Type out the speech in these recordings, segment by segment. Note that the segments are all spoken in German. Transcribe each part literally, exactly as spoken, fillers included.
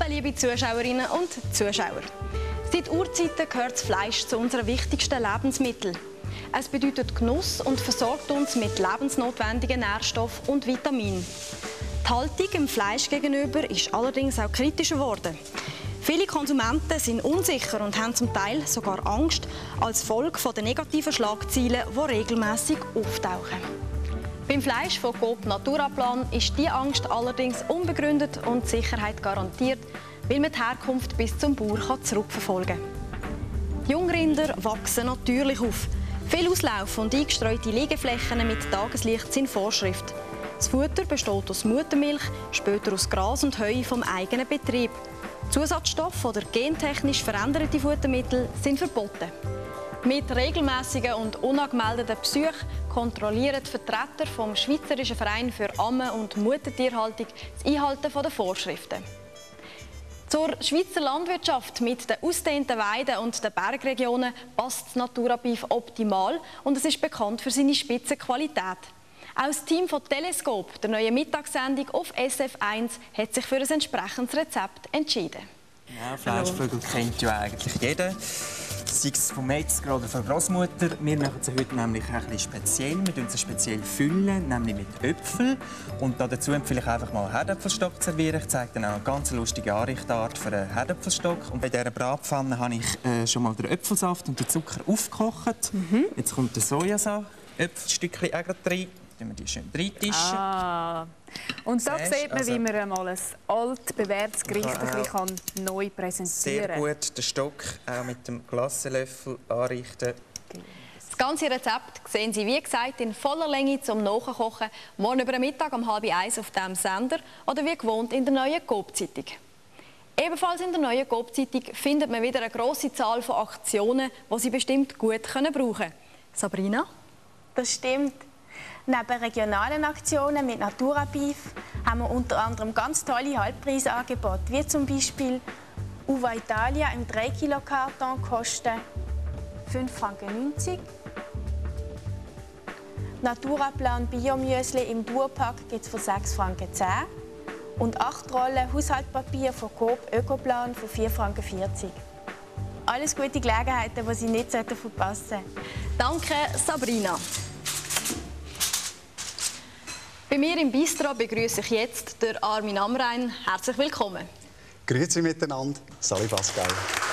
Woche, liebe Zuschauerinnen und Zuschauer. Seit Urzeiten gehört das Fleisch zu unseren wichtigsten Lebensmitteln. Es bedeutet Genuss und versorgt uns mit lebensnotwendigen Nährstoffen und Vitaminen. Die Haltung dem Fleisch gegenüber ist allerdings auch kritischer geworden. Viele Konsumenten sind unsicher und haben zum Teil sogar Angst als Folge der negativen Schlagzeilen, die regelmäßig auftauchen. Beim Fleisch von Coop Naturaplan ist diese Angst allerdings unbegründet und die Sicherheit garantiert, weil man die Herkunft bis zum Bauer zurückverfolgen kann. Die Jungrinder wachsen natürlich auf. Viel Auslauf und eingestreute Liegeflächen mit Tageslicht sind Vorschrift. Das Futter besteht aus Muttermilch, später aus Gras und Heu vom eigenen Betrieb. Zusatzstoffe oder gentechnisch veränderte Futtermittel sind verboten. Mit regelmäßigen und unangemeldeten Besuchen kontrollieren die Vertreter vom Schweizerischen Verein für Amme- und Muttertierhaltung das Einhalten der Vorschriften. Zur Schweizer Landwirtschaft mit den ausgedehnten Weiden und den Bergregionen passt das Naturabif optimal und es ist bekannt für seine Spitzenqualität. Auch das Team von Teleskop, der neuen Mittagssendung auf S F eins, hat sich für ein entsprechendes Rezept entschieden. Ja, Fleischvögel kennt ja eigentlich jeder. Sei es vom Metzger oder von der Großmutter. Wir machen sie heute nämlich ein bisschen speziell. Wir füllen sie speziell, füllen, nämlich mit Äpfeln. Und dazu empfehle ich einfach mal einen Herdäpfelstock zu servieren. Ich zeige dann auch eine ganz lustige Anrichtart für einen Herdäpfelstock. Und bei dieser Bratpfanne habe ich äh, schon mal den Äpfelsaft und den Zucker aufgekocht. Mhm. Jetzt kommt der Sojasaft, Äpfelstückchen auch gerade rein. Dann wir die schön reintischen. Ah. Und da Siehst, sieht man, also, wie man einmal ein alt bewährtes Gericht ein bisschen kann neu präsentieren kann. Sehr gut den Stock auch mit dem Glassenlöffel anrichten. Das ganze Rezept sehen Sie, wie gesagt, in voller Länge zum Nachkochen morgen über den Mittag um halb eins auf diesem Sender oder wie gewohnt in der neuen Coop-Zeitung. Ebenfalls in der neuen Coop-Zeitung findet man wieder eine grosse Zahl von Aktionen, die Sie bestimmt gut brauchen können. Sabrina? Das stimmt. Neben regionalen Aktionen mit Naturabif haben wir unter anderem ganz tolle Halbpreisangebote, wie zum Beispiel Uva Italia im drei Kilo Karton kostet fünf Franken neunzig. Naturaplan Biomüsli im Duopack gibt es für sechs Franken zehn. Und acht Rollen Haushaltspapier von Coop Ökoplan für vier Franken vierzig. Alles gute Gelegenheiten, die Sie nicht verpassen sollten. Danke, Sabrina. Bei mir im Bistro begrüße ich jetzt den Armin Amrein. Herzlich willkommen. Grüezi miteinander, Sali Pascal.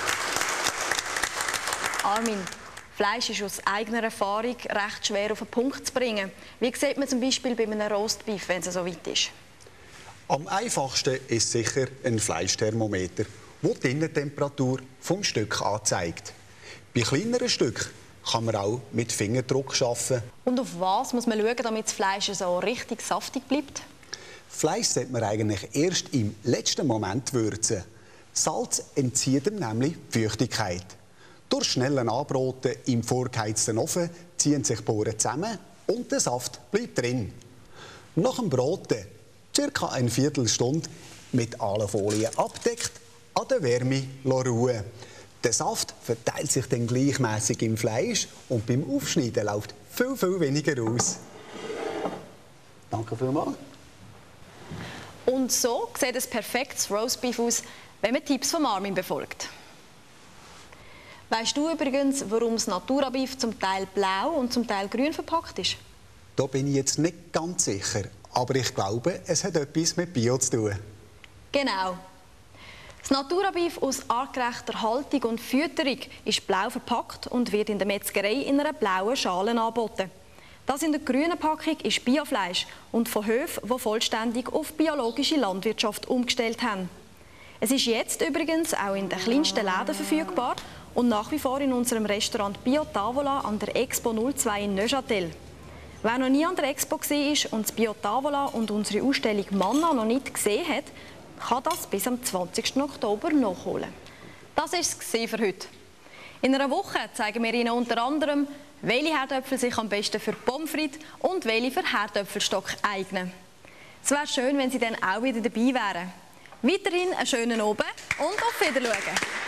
Armin, Fleisch ist aus eigener Erfahrung recht schwer auf den Punkt zu bringen. Wie sieht man zum Beispiel bei einem Roastbeef, wenn es so weit ist? Am einfachsten ist sicher ein Fleischthermometer, der die Innentemperatur vom Stück anzeigt. Bei kleineren Stücken kann man auch mit Fingerdruck arbeiten. Und auf was muss man schauen, damit das Fleisch so richtig saftig bleibt? Fleisch sollte man eigentlich erst im letzten Moment würzen. Salz entzieht ihm nämlich die Feuchtigkeit. Durch schnellen Anbraten im vorgeheizten Ofen ziehen sich die Poren zusammen und der Saft bleibt drin. Nach dem Braten circa eine Viertelstunde mit Alufolie abdeckt, an der Wärme ruhen. Der Saft verteilt sich dann gleichmäßig im Fleisch und beim Aufschneiden läuft viel, viel weniger aus. Danke vielmals. Und so sieht ein perfektes Roastbeef aus, wenn man Tipps von Armin befolgt. Weißt du übrigens, warum das Naturabif zum Teil blau und zum Teil grün verpackt ist? Da bin ich jetzt nicht ganz sicher, aber ich glaube, es hat etwas mit Bio zu tun. Genau. Das Naturabif aus artgerechter Haltung und Fütterung ist blau verpackt und wird in der Metzgerei in einer blauen Schale angeboten. Das in der grünen Packung ist Biofleisch und von Höfen, die vollständig auf biologische Landwirtschaft umgestellt haben. Es ist jetzt übrigens auch in den kleinsten Läden verfügbar und nach wie vor in unserem Restaurant Bio Tavola an der Expo null zwei in Neuchâtel. Wer noch nie an der Expo war und das Bio Tavola und unsere Ausstellung Manna noch nicht gesehen hat, kann das bis am zwanzigsten Oktober nachholen. Das war es für heute. In einer Woche zeigen wir Ihnen unter anderem, welche Herdöpfel sich am besten für Pommes frites und welche für Herdöpfelstock eignen. Es wäre schön, wenn Sie dann auch wieder dabei wären. Weiterhin einen schönen Abend und auf Wiedersehen.